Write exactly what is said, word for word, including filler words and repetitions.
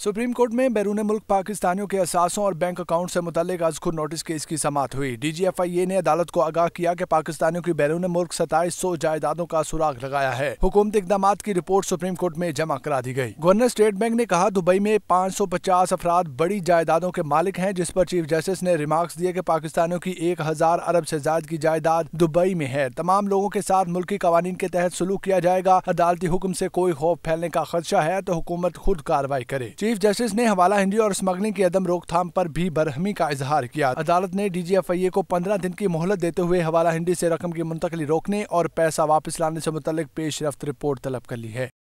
Supreme court में बैरून मुल्क पाकिस्तानियों के असासों और बैंक अकाउंट से मुतल्लिक अज़खुर नोटिस केस की समाअत हुई। डीजी एफ आई ए ने अदालत को आगाह किया कि पाकिस्तानियों की बैरून मुल्क सताईस सौ जायदादों का सुराग लगाया है। हुकूमती इक़दामात की रिपोर्ट सुप्रीम कोर्ट में जमा करा दी गई। गवर्नर स्टेट बैंक ने कहा, दुबई में पाँच सौ पचास अफराद बड़ी जायदादों के मालिक हैं, जिस पर चीफ जस्टिस ने रिमार्क्स दिए कि पाकिस्तानियों की एक हजार अरब से ज्यादा की जायदाद दुबई में है। तमाम लोगों के साथ मुल्की कवानीन के तहत सलूक किया जाएगा। अदालती हुक्म से कोई खौफ फैलने का खदशा है तो हुकूमत खुद कार्रवाई करे। चीफ जस्टिस ने हवाला हिंदी और स्मगलिंग की अदम रोकथाम पर भी बरहमी का इजहार किया। अदालत ने डी जी एफ आई ए को पंद्रह दिन की मोहलत देते हुए हवाला हिंदी से रकम की मुंतकली रोकने और पैसा वापस लाने से मुतल्लिक पेशरफ्त रिपोर्ट तलब कर ली है।